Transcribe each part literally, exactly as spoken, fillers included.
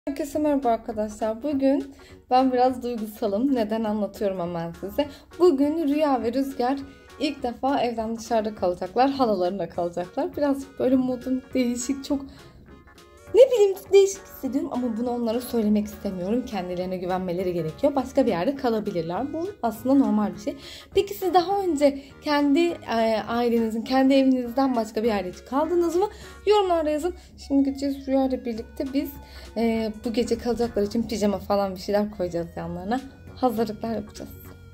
Herkese merhaba arkadaşlar. Bugün ben biraz duygusalım. Neden anlatıyorum hemen size. Bugün Rüya ve Rüzgar ilk defa evden dışarıda kalacaklar. Halalarına kalacaklar. Biraz böyle modum değişik, çok ne bileyim değişik hissediyorum ama bunu onlara söylemek istemiyorum. Kendilerine güvenmeleri gerekiyor. Başka bir yerde kalabilirler. Bu aslında normal bir şey. Peki siz daha önce kendi e, ailenizin, kendi evinizden başka bir yerde hiç kaldınız mı? Yorumlarda yazın. Şimdi gideceğiz Rüya ile birlikte biz e, bu gece kalacaklar için pijama falan bir şeyler koyacağız yanlarına. Hazırlıklar yapacağız.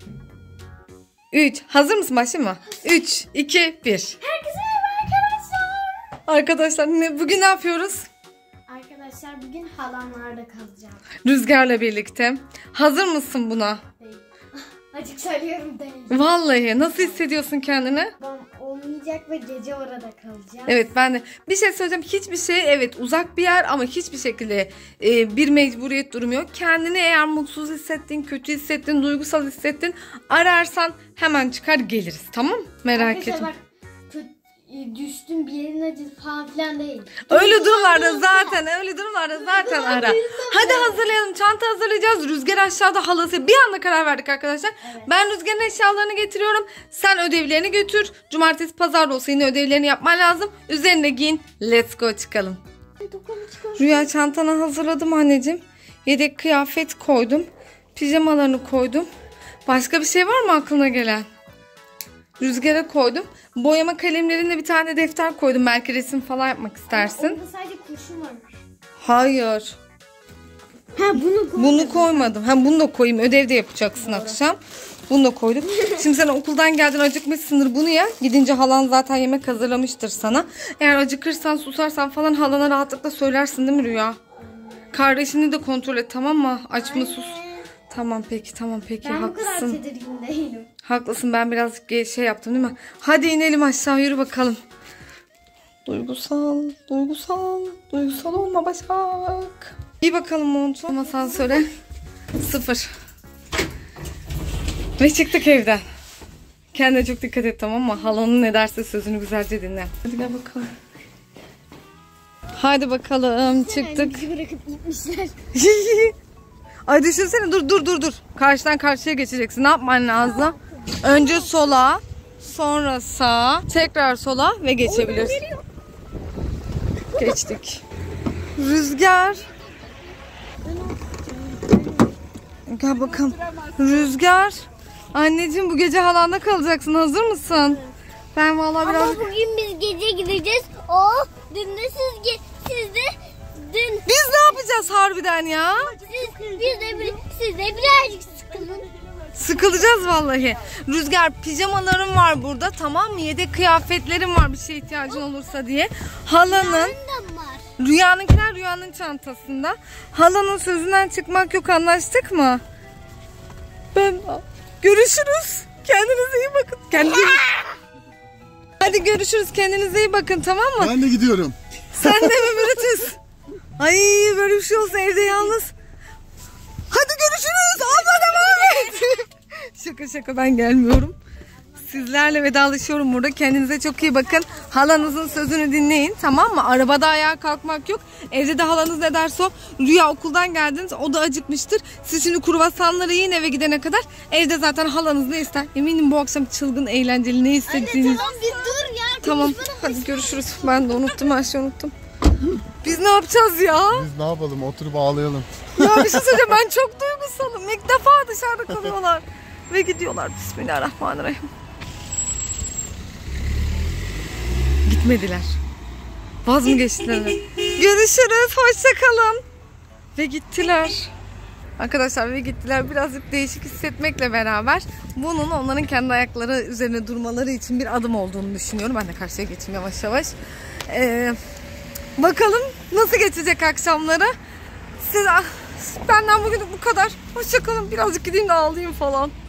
üç. Hazır mısın? Başlayayım mı? üç, iki, bir. Herkese merhaba arkadaşlar. Arkadaşlar ne, bugün ne yapıyoruz? Arkadaşlar bugün halamlarda kalacağım. Rüzgar'la birlikte. Hazır mısın buna? Değil. Açık söylüyorum değil. Vallahi nasıl hissediyorsun kendini? Ben olmayacak ve gece orada kalacağım. Evet, ben de bir şey söyleyeceğim. Hiçbir şey, evet, uzak bir yer ama hiçbir şekilde e, bir mecburiyet durumu yok. Kendini eğer mutsuz hissettin, kötü hissettin, duygusal hissettin, ararsan hemen çıkar geliriz, tamam? Merak etme. Arkadaşlar bak, düştüm bir yerin acısı falan filan değil. Öyle durumlarda zaten, öyle durumlarda zaten ara. Hadi hazırlayalım. Çanta hazırlayacağız. Rüzgar aşağıda, halası. Bir anda karar verdik arkadaşlar. Evet. Ben Rüzgar'ın eşyalarını getiriyorum. Sen ödevlerini götür. Cumartesi pazar da olsa yine ödevlerini yapman lazım. Üzerine giyin. Let's go çıkalım. Rüya, çantanı hazırladım anneciğim. Yedek kıyafet koydum. Pijamalarını koydum. Başka bir şey var mı aklına gelen? Rüzgar'a koydum. Boyama kalemlerinde bir tane defter koydum. Belki resim falan yapmak istersin. Onda sadece kurşun varmış. Hayır. Ha bunu koydum. Bunu koymadım. Ha bunu da koyayım. Ödevde yapacaksın. Doğru. Akşam. Bunu da koyduk. Şimdi sen okuldan geldin, acıkmışsındır, bunu ya. Gidince halan zaten yemek hazırlamıştır sana. Eğer acıkırsan, susarsan falan halana rahatlıkla söylersin değil mi Rüya? Kardeşini de kontrol et, tamam mı? Aç mı, sus. Tamam peki, tamam peki, ben haklısın. Ben bu kadar tedirgin değilim. Haklısın, ben birazcık şey yaptım değil mi? Hadi inelim aşağı, yürü bakalım. Duygusal, duygusal, duygusal olma Başak. İyi bakalım montu. Asansöre sıfır. Ve çıktık evden. Kendine çok dikkat et, tamam mı? Halanın ne derse sözünü güzelce dinle. Hadi gel bakalım. Hadi bakalım, çıktık. Bizi bırakıp gitmişler. Ay düşünsene, dur dur dur dur. Karşıdan karşıya geçeceksin. Ne yapman lazım? Önce sola, sonra sağa, tekrar sola ve geçebilirsin. Geçtik. Rüzgar. Gel bakalım. Rüzgar. Anneciğim, bu gece halanda kalacaksın. Hazır mısın? Ben vallahi biraz... Ama bugün biz gece gideceğiz. Oh, dün de siz, siz de dün... Biz ne yapacağız harbiden ya? Siz, biz de bir, siz de birazcık sıkılın. Sıkılacağız vallahi. Rüzgar, pijamalarım var burada, tamam mı? Yedek kıyafetlerim var bir şeye ihtiyacın olursa diye. Halanın, Rüya'nınkiler Rüya'nın çantasında. Halanın sözünden çıkmak yok, anlaştık mı? Ben görüşürüz. Kendinize iyi bakın. Kendinize... Hadi görüşürüz. Kendinize iyi bakın, tamam mı? Ben de gidiyorum. Sen de mi Brutus? Ay, böyle bir şey olsa evde yalnız. Hadi görüşürüz. Abla devam et. Şaka şaka, ben gelmiyorum. Sizlerle vedalaşıyorum burada. Kendinize çok iyi bakın. Halanızın sözünü dinleyin, tamam mı? Arabada ayağa kalkmak yok. Evde de halanız ne derse o. Rüya, okuldan geldiniz. O da acıkmıştır. Siz şimdi kruvasanları yiyin eve gidene kadar. Evde zaten halanız ne ister? Eminim bu akşam çılgın, eğlenceli ne istediğiniz. Anne tamam, bir dur ya. Tamam hadi görüşürüz. Ben de unuttum, her şeyi unuttum. Biz ne yapacağız ya? Biz ne yapalım? Oturup ağlayalım. Ya bir şey söyleyeceğim, ben çok duygusalım. İlk defa dışarıda kalıyorlar. Ve gidiyorlar. Bismillahirrahmanirrahim. Gitmediler. Vaz mı geçtiler? Görüşürüz. Hoşça kalın. Ve gittiler. Arkadaşlar ve gittiler. Birazcık değişik hissetmekle beraber bunun onların kendi ayakları üzerine durmaları için bir adım olduğunu düşünüyorum. Ben de karşıya geçeyim yavaş yavaş. Ee, bakalım nasıl geçecek akşamları. Siz, benden bugün bu kadar. Hoşça kalın. Birazcık gideyim de ağlayayım falan.